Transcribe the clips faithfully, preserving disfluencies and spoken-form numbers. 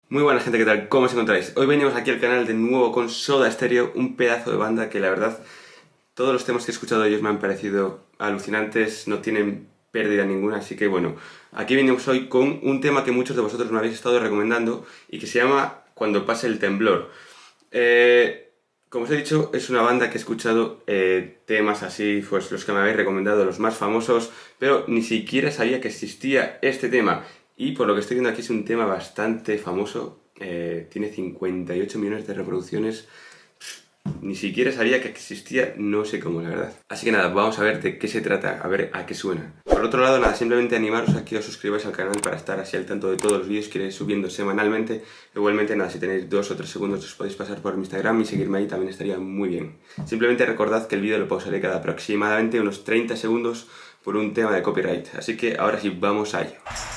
Muy buena gente, ¿qué tal? ¿Cómo os encontráis? Hoy venimos aquí al canal de nuevo con Soda Stereo, un pedazo de banda que la verdad todos los temas que he escuchado de ellos me han parecido alucinantes, no tienen pérdida ninguna, así que bueno, aquí venimos hoy con un tema que muchos de vosotros me habéis estado recomendando y que se llama Cuando pase el temblor. Eh, como os he dicho, es una banda que he escuchado eh, temas así, pues los que me habéis recomendado, los más famosos, pero ni siquiera sabía que existía este tema. Y por lo que estoy viendo aquí es un tema bastante famoso, eh, tiene cincuenta y ocho millones de reproducciones, ni siquiera sabía que existía, no sé cómo la verdad. Así que nada, vamos a ver de qué se trata, a ver a qué suena. Por otro lado, nada, simplemente animaros a que os suscribáis al canal para estar así al tanto de todos los vídeos que iré subiendo semanalmente. Igualmente nada, si tenéis dos o tres segundos os podéis pasar por mi Instagram y seguirme ahí, también estaría muy bien. Simplemente recordad que el vídeo lo pausaré cada aproximadamente unos treinta segundos por un tema de copyright. Así que ahora sí, vamos a ello.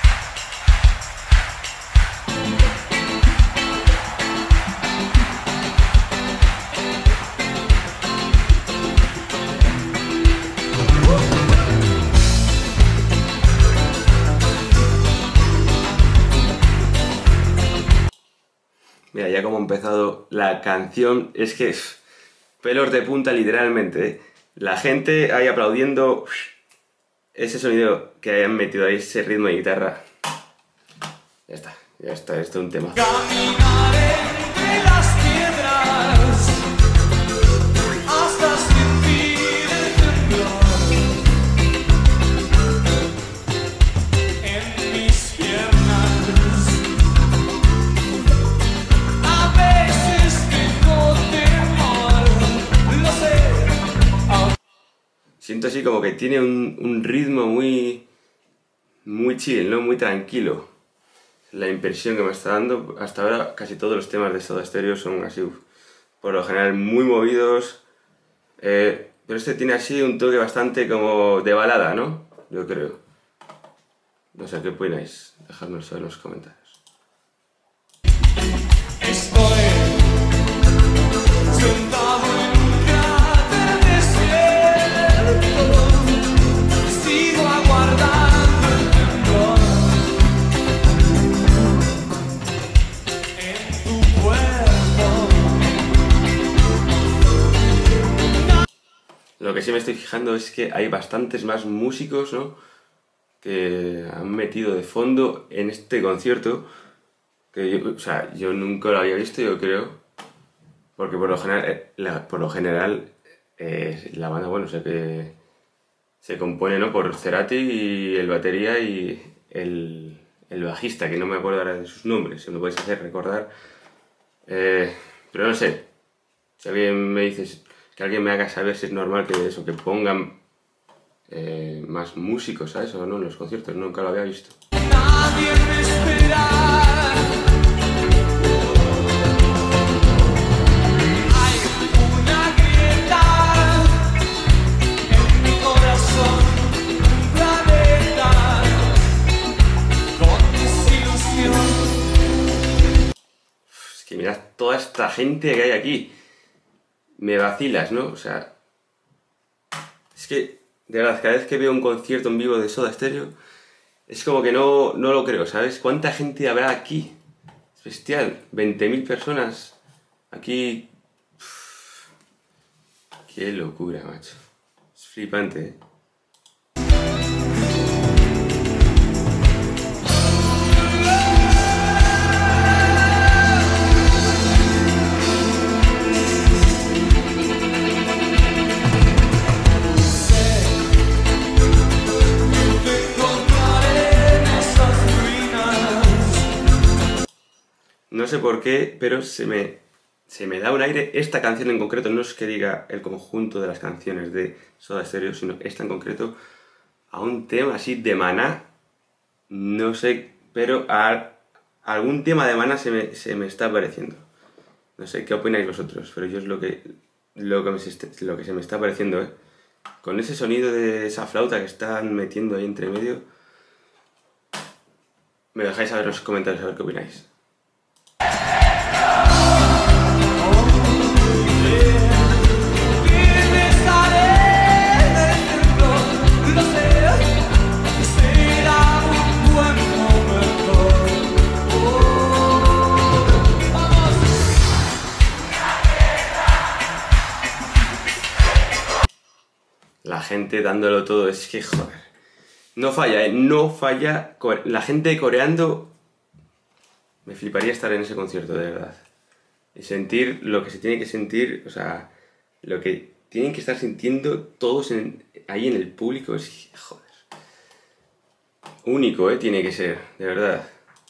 Mira, ya como ha empezado la canción, es que pff, pelos de punta literalmente, ¿eh? La gente ahí aplaudiendo, pff, ese sonido que hayan metido ahí, ese ritmo de guitarra. Ya está, ya está, esto es un tema. Caminar entre las piedras hasta sentir el temblor en mis piernas. A veces tengo temor, lo sé. Siento así como que tiene un, un ritmo muy, muy chill, ¿no? Muy tranquilo. La impresión que me está dando, hasta ahora casi todos los temas de Soda Stereo son así, uf, por lo general muy movidos, eh, pero este tiene así un toque bastante como de balada, ¿no? Yo creo. No sé qué opináis, dejadmelo saber en los comentarios. Estoy sentado en un cráter desierto, sigo aguardando el temblor en tu cuerpo. Lo que sí me estoy fijando es que hay bastantes más músicos, ¿no?, que han metido de fondo en este concierto, que yo, o sea, yo nunca lo había visto, yo creo, porque por lo general, eh, la, por lo general eh, la banda, bueno, sé que se compone, ¿no?, por Cerati y el batería y el, el bajista, que no me acuerdo ahora de sus nombres, si me podéis hacer recordar, eh, pero no sé, si alguien me dice, que alguien me haga saber si es normal que eso, que pongan eh, más músicos, ¿sabes? O no, en los conciertos, nunca lo había visto. Nadie me espera. Hay una grieta en mi corazón, un planeta con desilusión. Es que mirad toda esta gente que hay aquí. Me vacilas, ¿no? O sea, es que, de verdad, cada vez que veo un concierto en vivo de Soda Stereo, es como que no, no lo creo, ¿sabes? ¿Cuánta gente habrá aquí? Es bestial, veinte mil personas aquí. Uf, qué locura, macho. Es flipante, ¿eh? No sé por qué, pero se me, se me da un aire, esta canción en concreto, no es que diga el conjunto de las canciones de Soda Stereo, sino esta en concreto, a un tema así de Maná, no sé, pero a, a algún tema de Maná se me, se me está pareciendo. No sé, ¿qué opináis vosotros? Pero yo es lo que, lo que, me, lo que se me está pareciendo, ¿eh? Con ese sonido de esa flauta que están metiendo ahí entre medio, me dejáis saber en los comentarios a ver qué opináis. Será un buen momento. gente dándolo todo, es que joder. No falla, ¿eh? No falla. La gente coreando... Me fliparía estar en ese concierto, de verdad. Y sentir lo que se tiene que sentir, o sea, lo que tienen que estar sintiendo todos en, ahí en el público, es que, joder. Único, ¿eh? Tiene que ser, de verdad.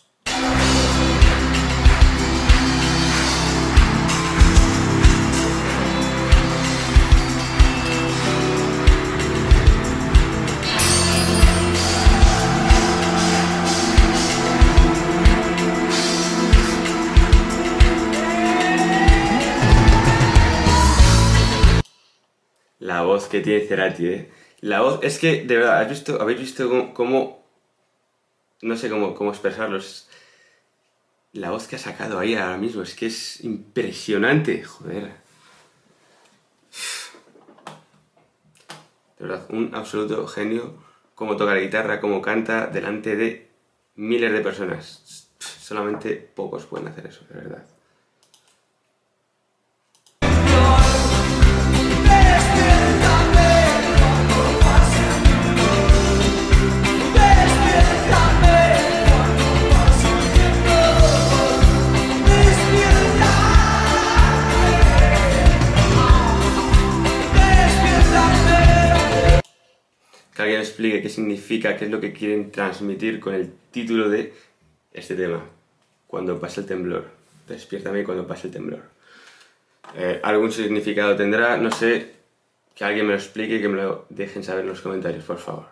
La voz que tiene Cerati, ¿eh? La voz... Es que, de verdad, ¿has visto, ¿habéis visto cómo... cómo no sé cómo, cómo expresarlo? Es, la voz que ha sacado ahí ahora mismo, es que es impresionante, joder. De verdad, un absoluto genio. Cómo toca la guitarra, cómo canta delante de miles de personas. Solamente pocos pueden hacer eso, de verdad. Que alguien explique qué significa, qué es lo que quieren transmitir con el título de este tema. Cuando pase el temblor. Despiértame cuando pase el temblor. Eh, algún significado tendrá, no sé, que alguien me lo explique y que me lo dejen saber en los comentarios, por favor.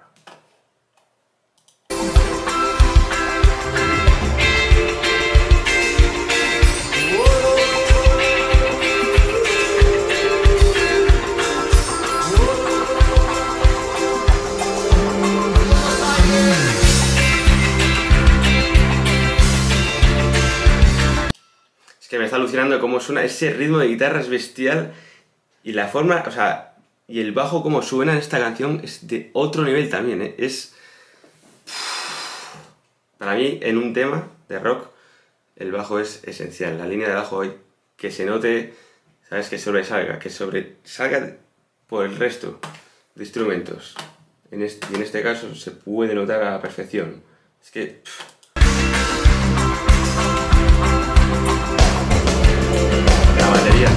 Es que me está alucinando cómo suena ese ritmo de guitarra, es bestial. Y la forma, o sea, y el bajo como suena en esta canción es de otro nivel también, ¿eh? Es... Para mí, en un tema de rock, el bajo es esencial. La línea de bajo hoy, que se note, ¿sabes? Que sobresalga, que sobresalga por el resto de instrumentos. En este, y en este caso se puede notar a la perfección. Es que... La batería.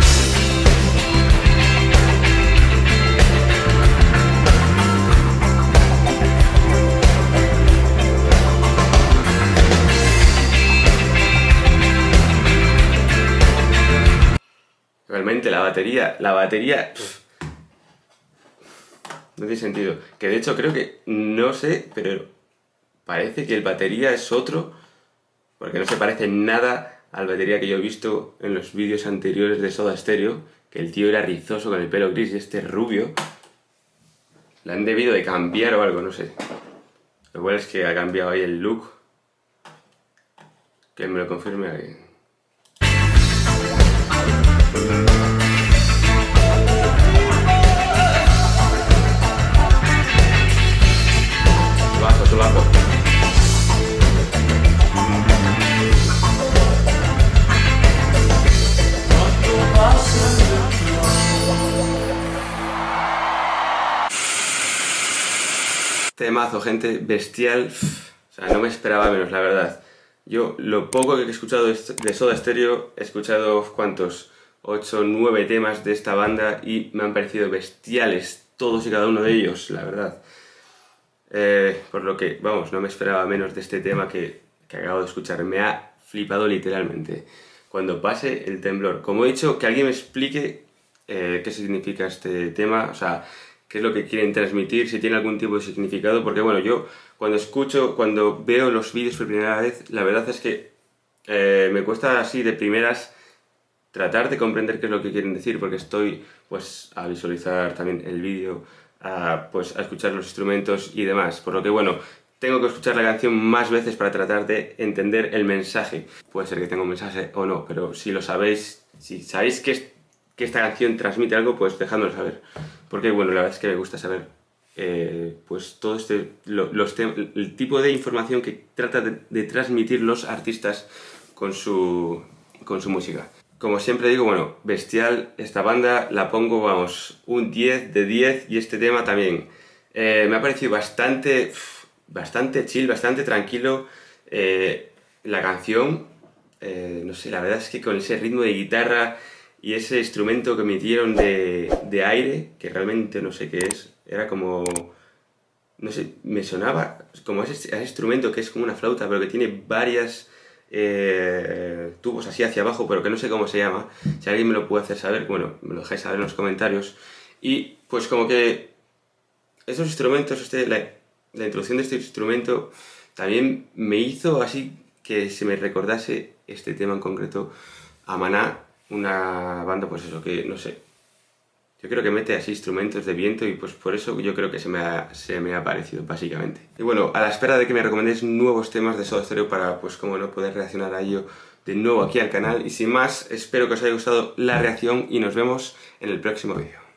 Realmente la batería, la batería... Pff, no tiene sentido. Que de hecho creo que, no sé, pero parece que el batería es otro, porque no se parece en nada al batería que yo he visto en los vídeos anteriores de Soda Stereo, que el tío era rizoso con el pelo gris y este rubio. Le han debido de cambiar o algo, no sé. Lo bueno es que ha cambiado ahí el look. Que me lo confirme alguien. Subajo, subajo. Temazo, gente, bestial. O sea, no me esperaba menos, la verdad. Yo, lo poco que he escuchado de Soda Stereo, he escuchado, ¿cuántos? ocho, nueve temas de esta banda y me han parecido bestiales, todos y cada uno de ellos, la verdad. Eh, por lo que, vamos, no me esperaba menos de este tema que, que acabo de escuchar. Me ha flipado literalmente. Cuando pase el temblor. Como he dicho, que alguien me explique eh, qué significa este tema, o sea, qué es lo que quieren transmitir, si tiene algún tipo de significado, porque bueno, yo cuando escucho, cuando veo los vídeos por primera vez, la verdad es que eh, me cuesta así de primeras tratar de comprender qué es lo que quieren decir, porque estoy pues a visualizar también el vídeo, a, pues, a escuchar los instrumentos y demás, por lo que bueno, tengo que escuchar la canción más veces para tratar de entender el mensaje. Puede ser que tenga un mensaje o no, pero si lo sabéis, si sabéis que, es, que esta canción transmite algo, pues dejádmelo saber. Porque bueno, la verdad es que me gusta saber eh, pues todo este, lo, los el tipo de información que trata de, de transmitir los artistas con su, con su música. como siempre digo, bueno, bestial esta banda, la pongo, vamos, un diez de diez, y este tema también. Eh, me ha parecido bastante, bastante chill, bastante tranquilo. Eh, la canción, eh, no sé, la verdad es que con ese ritmo de guitarra y ese instrumento que metieron de, de aire, que realmente no sé qué es, era como... no sé, me sonaba como ese, ese instrumento que es como una flauta, pero que tiene varias eh, tubos así hacia abajo, pero que no sé cómo se llama. Si alguien me lo puede hacer saber, bueno, me lo dejáis saber en los comentarios. Y pues como que esos instrumentos, este, la, la introducción de este instrumento también me hizo así que se me recordase este tema en concreto a Maná, una banda pues eso, que no sé, yo creo que mete así instrumentos de viento y pues por eso yo creo que se me ha, se me ha parecido, básicamente. Y bueno, a la espera de que me recomendéis nuevos temas de Soda Stereo para, pues como no, poder reaccionar a ello de nuevo aquí al canal. Y sin más, espero que os haya gustado la reacción y nos vemos en el próximo vídeo.